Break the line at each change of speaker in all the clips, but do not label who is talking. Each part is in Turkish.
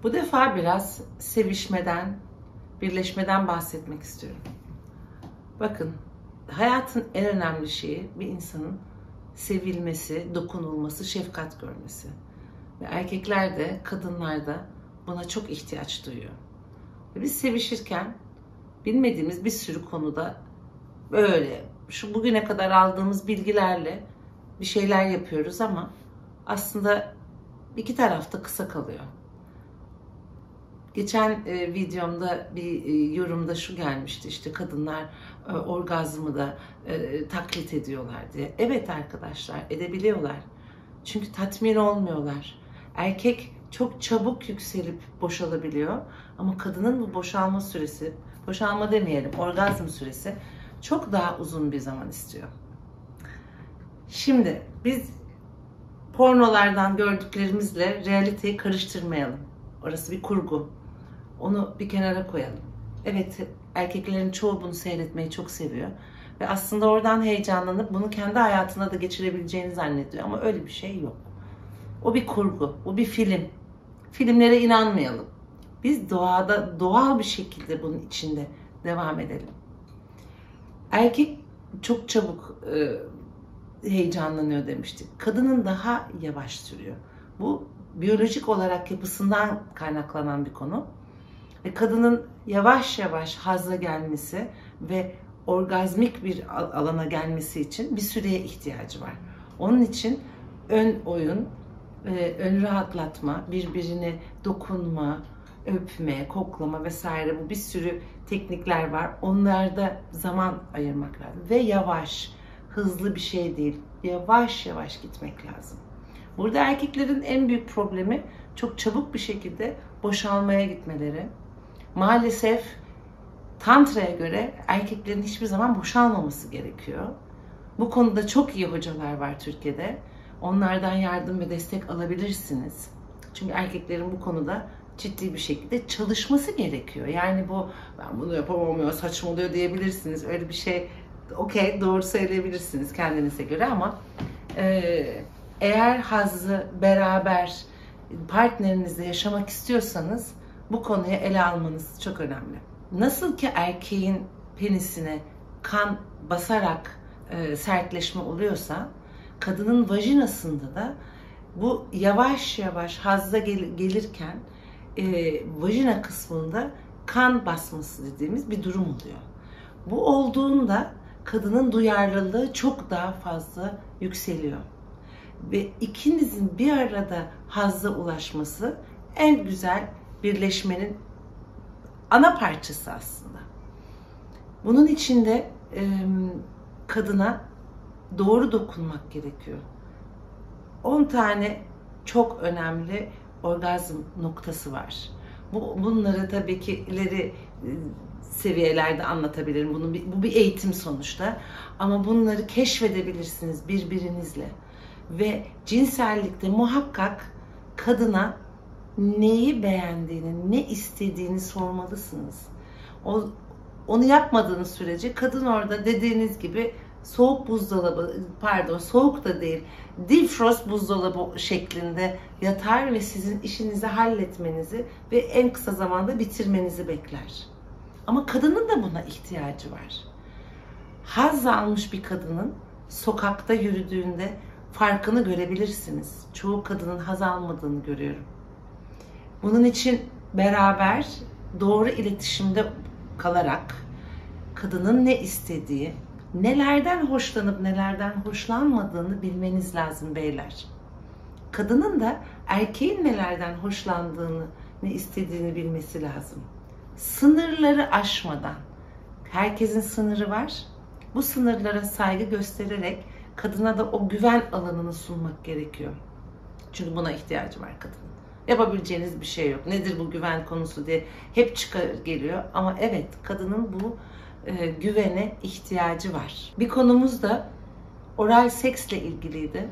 Bu defa biraz sevişmeden, birleşmeden bahsetmek istiyorum. Bakın, hayatın en önemli şeyi bir insanın sevilmesi, dokunulması, şefkat görmesi. Ve erkekler de, kadınlar da buna çok ihtiyaç duyuyor. Ve biz sevişirken bilmediğimiz bir sürü konuda böyle şu bugüne kadar aldığımız bilgilerle bir şeyler yapıyoruz ama aslında iki tarafta kısa kalıyor. Geçen videomda bir yorumda şu gelmişti, işte kadınlar orgazmı da taklit ediyorlar diye. Evet arkadaşlar, edebiliyorlar. Çünkü tatmin olmuyorlar. Erkek çok çabuk yükselip boşalabiliyor ama kadının bu boşalma süresi, boşalma demeyelim, orgazm süresi çok daha uzun bir zaman istiyor. Şimdi biz pornolardan gördüklerimizle realiteyi karıştırmayalım. Orası bir kurgu. Onu bir kenara koyalım. Evet, erkeklerin çoğu bunu seyretmeyi çok seviyor. Ve aslında oradan heyecanlanıp bunu kendi hayatına da geçirebileceğini zannediyor. Ama öyle bir şey yok. O bir kurgu, o bir film. Filmlere inanmayalım. Biz doğada doğal bir şekilde bunun içinde devam edelim. Erkek çok çabuk heyecanlanıyor demiştik. Kadının daha yavaş sürüyor. Bu biyolojik olarak yapısından kaynaklanan bir konu. Ve kadının yavaş yavaş hazza gelmesi ve orgazmik bir alana gelmesi için bir süreye ihtiyacı var. Onun için ön oyun, ön rahatlatma, birbirine dokunma, öpme, koklama vesaire, bu bir sürü teknikler var. Onlarda zaman ayırmak lazım. Ve yavaş, hızlı bir şey değil. Yavaş yavaş gitmek lazım. Burada erkeklerin en büyük problemi çok çabuk bir şekilde boşalmaya gitmeleri. Maalesef Tantra'ya göre erkeklerin hiçbir zaman boşalmaması gerekiyor. Bu konuda çok iyi hocalar var Türkiye'de. Onlardan yardım ve destek alabilirsiniz. Çünkü erkeklerin bu konuda ciddi bir şekilde çalışması gerekiyor. Yani bu ben bunu yapamam ya, saçmalıyor diyebilirsiniz. Öyle bir şey, okey, doğru söyleyebilirsiniz kendinize göre ama eğer hazzı beraber partnerinizle yaşamak istiyorsanız bu konuyu ele almanız çok önemli. Nasıl ki erkeğin penisine kan basarak sertleşme oluyorsa, kadının vajinasında da bu yavaş yavaş hazza gelirken vajina kısmında kan basması dediğimiz bir durum oluyor. Bu olduğunda kadının duyarlılığı çok daha fazla yükseliyor. Ve ikinizin bir arada hazza ulaşması en güzel birleşmenin ana parçası aslında. Bunun için de kadına doğru dokunmak gerekiyor. 10 tane çok önemli orgazm noktası var. Bunları tabii ki ileri seviyelerde anlatabilirim. Bu bir eğitim sonuçta. Ama bunları keşfedebilirsiniz birbirinizle. Ve cinsellikte muhakkak kadına neyi beğendiğini, ne istediğini sormalısınız. Onu yapmadığınız sürece kadın orada dediğiniz gibi soğuk buzdolabı, pardon soğuk da değil, defrost buzdolabı şeklinde yatar ve sizin işinizi halletmenizi ve en kısa zamanda bitirmenizi bekler. Ama kadının da buna ihtiyacı var. Haz almış bir kadının sokakta yürüdüğünde farkını görebilirsiniz. Çoğu kadının haz almadığını görüyorum. Bunun için beraber doğru iletişimde kalarak kadının ne istediği, nelerden hoşlanıp nelerden hoşlanmadığını bilmeniz lazım beyler. Kadının da erkeğin nelerden hoşlandığını, ne istediğini bilmesi lazım. Sınırları aşmadan. Herkesin sınırı var. Bu sınırlara saygı göstererek kadına da o güven alanını sunmak gerekiyor. Çünkü buna ihtiyacı var kadının. Yapabileceğiniz bir şey yok. Nedir bu güven konusu diye hep geliyor. Ama evet, kadının bu güvene ihtiyacı var. Bir konumuz da oral seksle ilgiliydi.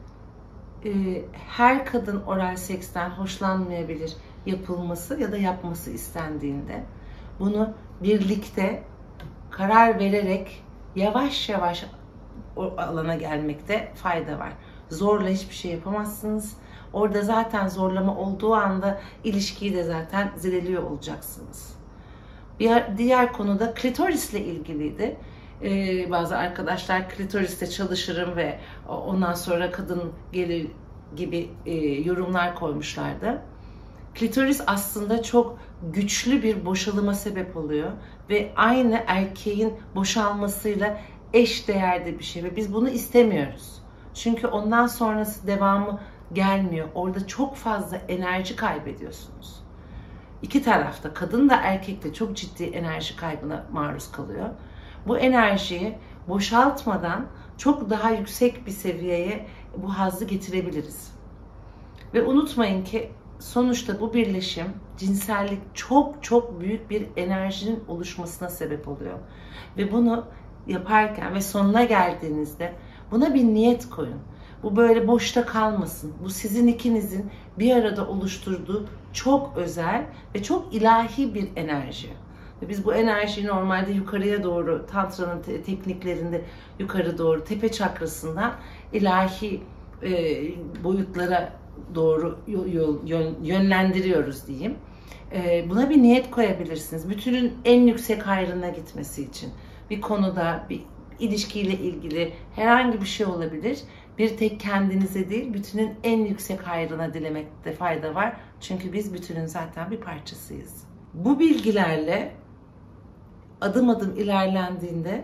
Her kadın oral seksten hoşlanmayabilir yapılması ya da yapması istendiğinde. Bunu birlikte karar vererek yavaş yavaş o alana gelmekte fayda var. Zorla hiçbir şey yapamazsınız. Orada zaten zorlama olduğu anda ilişkiyi de zaten zedeliyor olacaksınız. Bir diğer konu da klitorisle ilgiliydi. Bazı arkadaşlar klitoriste çalışırım ve ondan sonra kadın gelir gibi yorumlar koymuşlardı. Klitoris aslında çok güçlü bir boşalıma sebep oluyor ve aynı erkeğin boşalmasıyla eş değerde bir şey ve biz bunu istemiyoruz. Çünkü ondan sonrası devamı gelmiyor. Orada çok fazla enerji kaybediyorsunuz. İki tarafta, kadın da erkek de çok ciddi enerji kaybına maruz kalıyor. Bu enerjiyi boşaltmadan çok daha yüksek bir seviyeye bu hazzı getirebiliriz. Ve unutmayın ki sonuçta bu birleşim, cinsellik çok büyük bir enerjinin oluşmasına sebep oluyor. Ve bunu yaparken ve sonuna geldiğinizde buna bir niyet koyun. Bu böyle boşta kalmasın. Bu sizin ikinizin bir arada oluşturduğu çok özel ve çok ilahi bir enerji. Ve biz bu enerjiyi normalde yukarıya doğru, Tantra'nın tekniklerinde yukarı doğru, tepe çakrasından ilahi boyutlara doğru yönlendiriyoruz diyeyim. Buna bir niyet koyabilirsiniz. Bütünün en yüksek hayrına gitmesi için. Bir konuda, bir ilişkiyle ilgili herhangi bir şey olabilir. Bir tek kendinize değil, bütünün en yüksek hayrına dilemekte fayda var. Çünkü biz bütünün zaten bir parçasıyız. Bu bilgilerle adım adım ilerlendiğinde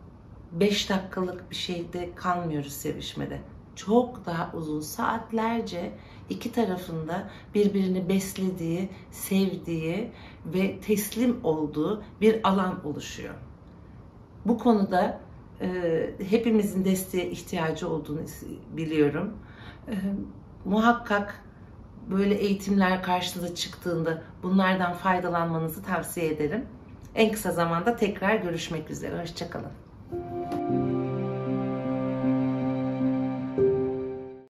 5 dakikalık bir şeyde kalmıyoruz sevişmede. Çok daha uzun, saatlerce iki tarafında birbirini beslediği, sevdiği ve teslim olduğu bir alan oluşuyor. Bu konuda hepimizin desteğe ihtiyacı olduğunu biliyorum. Muhakkak böyle eğitimler karşınıza çıktığında bunlardan faydalanmanızı tavsiye ederim. En kısa zamanda tekrar görüşmek üzere. Hoşça kalın.